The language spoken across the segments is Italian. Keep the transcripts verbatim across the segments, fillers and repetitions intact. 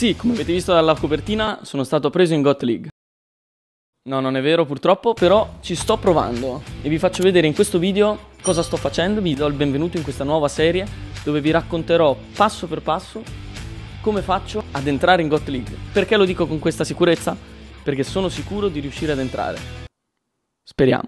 sì, come avete visto dalla copertina, sono stato preso in G O T League. No, non è vero purtroppo, però ci sto provando e vi faccio vedere in questo video cosa sto facendo. Vi do il benvenuto in questa nuova serie dove vi racconterò passo per passo come faccio ad entrare in G O T League. Perché lo dico con questa sicurezza? Perché sono sicuro di riuscire ad entrare. Speriamo.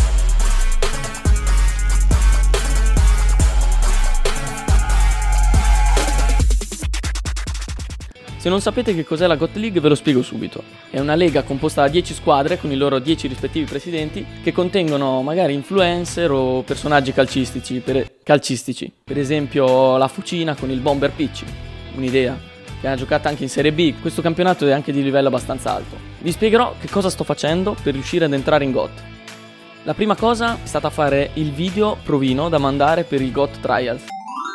Se non sapete che cos'è la G O T League ve lo spiego subito. È una lega composta da dieci squadre con i loro dieci rispettivi presidenti che contengono magari influencer o personaggi calcistici per, calcistici. Per esempio la Fucina con il Bomber Picci, un'idea, che ha giocato anche in Serie B. Questo campionato è anche di livello abbastanza alto. Vi spiegherò che cosa sto facendo per riuscire ad entrare in G O T. La prima cosa è stata fare il video provino da mandare per i G O T Trials.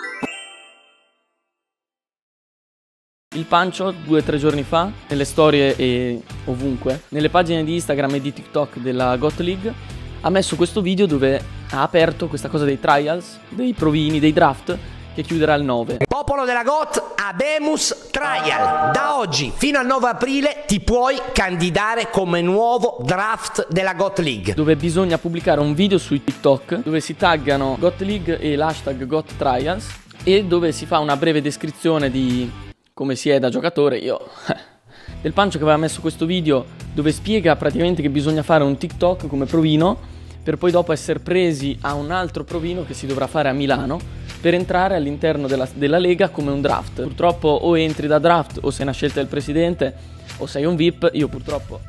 Il Pancio due o tre giorni fa, nelle storie e ovunque, nelle pagine di Instagram e di TikTok della G O T League, ha messo questo video dove ha aperto questa cosa dei trials, dei provini, dei draft, che chiuderà il nove. Popolo della G O T, Abemus Trial. Da oggi fino al nove aprile ti puoi candidare come nuovo draft della G O T League. Dove bisogna pubblicare un video su TikTok, dove si taggano G O T League e l'hashtag G O T Trials, e dove si fa una breve descrizione di come si è da giocatore. Io del Pancio che aveva messo questo video dove spiega praticamente che bisogna fare un TikTok come provino per poi dopo essere presi a un altro provino che si dovrà fare a Milano per entrare all'interno della, della Lega come un draft. Purtroppo o entri da draft o sei una scelta del presidente o sei un V I P. Io purtroppo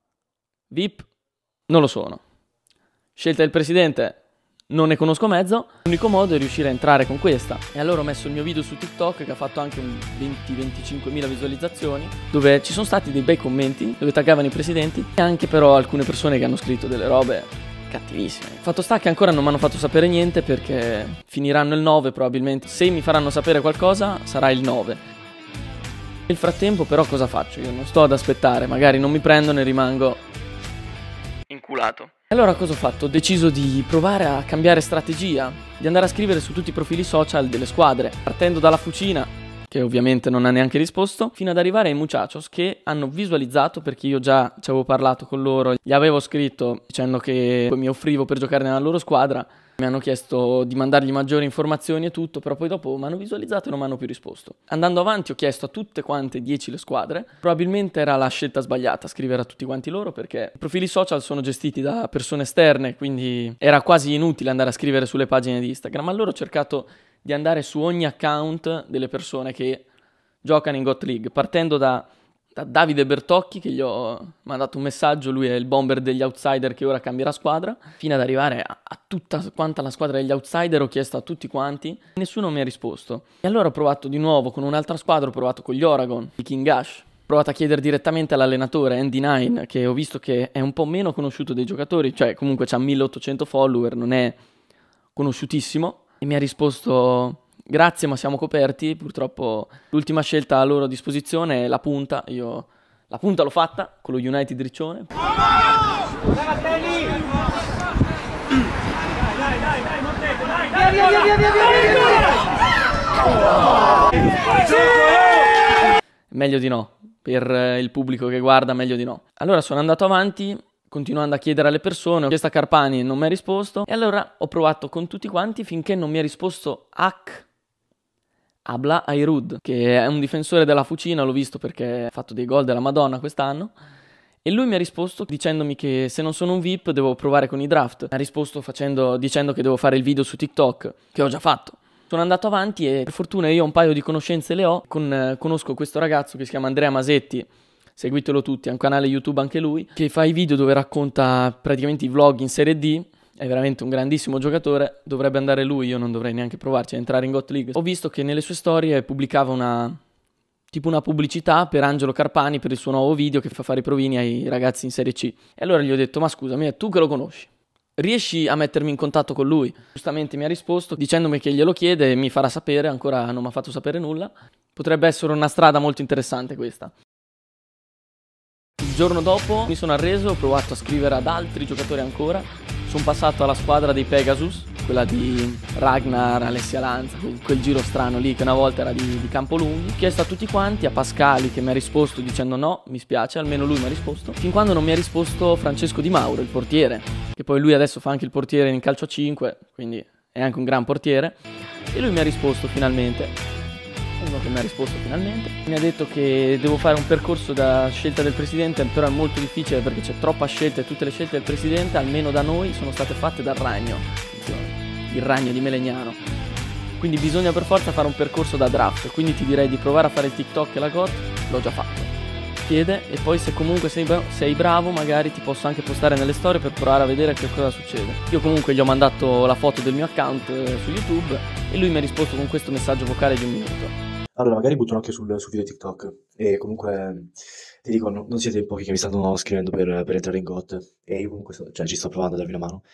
V I P non lo sono. Scelta del presidente non ne conosco mezzo, l'unico modo è riuscire a entrare con questa. E allora ho messo il mio video su TikTok che ha fatto anche un venti venticinque mila visualizzazioni, dove ci sono stati dei bei commenti, dove taggavano i presidenti, e anche però alcune persone che hanno scritto delle robe cattivissime. Fatto sta che ancora non mi hanno fatto sapere niente perché finiranno il nove probabilmente. Se mi faranno sapere qualcosa sarà il nove. Nel frattempo però cosa faccio? Io non sto ad aspettare, magari non mi prendono e rimango inculato. Allora cosa ho fatto? Ho deciso di provare a cambiare strategia, di andare a scrivere su tutti i profili social delle squadre, partendo dalla Fucina, che ovviamente non ha neanche risposto, fino ad arrivare ai Muchachos che hanno visualizzato, perché io già ci avevo parlato con loro, gli avevo scritto dicendo che mi offrivo per giocare nella loro squadra, mi hanno chiesto di mandargli maggiori informazioni e tutto, però poi dopo mi hanno visualizzato e non mi hanno più risposto. Andando avanti ho chiesto a tutte quante dieci le squadre, probabilmente era la scelta sbagliata scrivere a tutti quanti loro perché i profili social sono gestiti da persone esterne, quindi era quasi inutile andare a scrivere sulle pagine di Instagram. Allora ho cercato di andare su ogni account delle persone che giocano in G O T League, partendo da, da Davide Bertocchi, che gli ho mandato un messaggio, lui è il bomber degli outsider che ora cambierà squadra, fino ad arrivare a, a tutta quanta la squadra degli outsider. Ho chiesto a tutti quanti, nessuno mi ha risposto. E allora ho provato di nuovo con un'altra squadra, ho provato con gli Oragon, i King Ash. Ho provato a chiedere direttamente all'allenatore Andy Nine, che ho visto che è un po' meno conosciuto dei giocatori, cioè comunque c'ha milleottocento follower, non è conosciutissimo, e mi ha risposto: grazie ma siamo coperti, purtroppo l'ultima scelta a loro disposizione è la punta. Io la punta l'ho fatta con lo United Riccione. Meglio di no, per il pubblico che guarda meglio di no. Allora sono andato avanti continuando a chiedere alle persone, ho chiesto a Carpani e non mi ha risposto, e allora ho provato con tutti quanti finché non mi ha risposto Hak Abla Airud, che è un difensore della Fucina, l'ho visto perché ha fatto dei gol della Madonna quest'anno, e lui mi ha risposto dicendomi che se non sono un V I P devo provare con i draft. Mi ha risposto facendo, dicendo che devo fare il video su TikTok, che ho già fatto. Sono andato avanti e per fortuna io un paio di conoscenze le ho, con, eh, conosco questo ragazzo che si chiama Andrea Masetti, seguitelo tutti, ha un canale YouTube anche lui, che fa i video dove racconta praticamente i vlog in Serie D, è veramente un grandissimo giocatore, dovrebbe andare lui, io non dovrei neanche provarci a entrare in G O T League. Ho visto che nelle sue storie pubblicava una, tipo una pubblicità per Angelo Carpani per il suo nuovo video che fa fare i provini ai ragazzi in Serie C. E allora gli ho detto: ma scusami, tu che lo conosci, riesci a mettermi in contatto con lui? Giustamente mi ha risposto dicendomi che glielo chiede e mi farà sapere, ancora non mi ha fatto sapere nulla. Potrebbe essere una strada molto interessante questa. Il giorno dopo mi sono arreso, ho provato a scrivere ad altri giocatori ancora, sono passato alla squadra dei Pegasus, quella di Ragnar, Alessia Lanza, quel giro strano lì che una volta era di, di Campolunghi. Ho chiesto a tutti quanti, a Pascali che mi ha risposto dicendo no, mi spiace, almeno lui mi ha risposto, fin quando non mi ha risposto Francesco Di Mauro, il portiere, che poi lui adesso fa anche il portiere in calcio a cinque, quindi è anche un gran portiere, e lui mi ha risposto finalmente. Uno che mi ha risposto finalmente, mi ha detto che devo fare un percorso da scelta del presidente, però è molto difficile perché c'è troppa scelta e tutte le scelte del presidente, almeno da noi, sono state fatte dal ragno, il ragno di Melegnano, quindi bisogna per forza fare un percorso da draft, quindi ti direi di provare a fare il TikTok e la G O T, l'ho già fatto, chiede, e poi se comunque sei, bra sei bravo magari ti posso anche postare nelle storie per provare a vedere che cosa succede. Io comunque gli ho mandato la foto del mio account eh, su YouTube e lui mi ha risposto con questo messaggio vocale di un minuto. Allora, magari butto un occhio sul, sul video TikTok e comunque ti dico, no, non siete in pochi che mi stanno scrivendo per, per entrare in G O T e io comunque so, cioè, ci sto provando a darvi una mano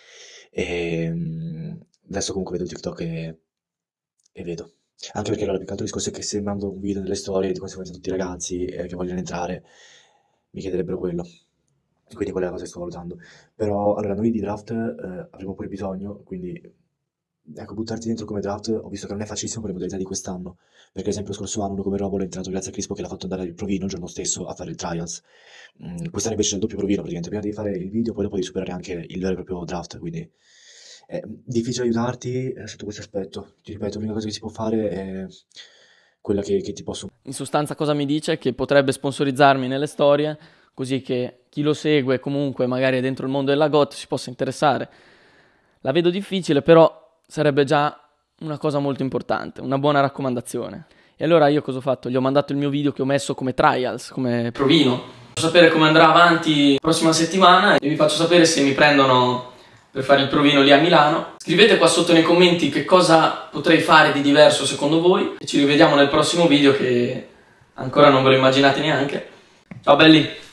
e um, adesso comunque vedo il TikTok e, e vedo. Anche perché allora, più che altro il discorso è che se mando un video nelle storie, di conseguenza tutti i ragazzi eh, che vogliono entrare mi chiederebbero quello. Quindi quella è la cosa che sto valutando. Però allora noi di draft eh, avremo pure bisogno, quindi ecco, buttarti dentro come draft, ho visto che non è facilissimo per le modalità di quest'anno, perché ad esempio lo scorso anno uno come Robolo è entrato grazie a Crispo che l'ha fatto andare il provino il giorno stesso a fare il trials. Mm, quest'anno invece c'è il doppio provino praticamente, prima devi fare il video, poi dopo devi superare anche il vero e proprio draft, quindi è difficile aiutarti eh, sotto questo aspetto. Ti ripeto, l'unica cosa che si può fare è quella che, che ti posso... In sostanza cosa mi dice? Che potrebbe sponsorizzarmi nelle storie, così che chi lo segue comunque magari è dentro il mondo della G O T si possa interessare. La vedo difficile, però sarebbe già una cosa molto importante, una buona raccomandazione. E allora io cosa ho fatto? Gli ho mandato il mio video che ho messo come trials, come provino. Faccio sapere come andrà avanti la prossima settimana e vi faccio sapere se mi prendono per fare il provino lì a Milano. Scrivete qua sotto nei commenti che cosa potrei fare di diverso secondo voi e ci rivediamo nel prossimo video che ancora non ve lo immaginate neanche. Ciao belli!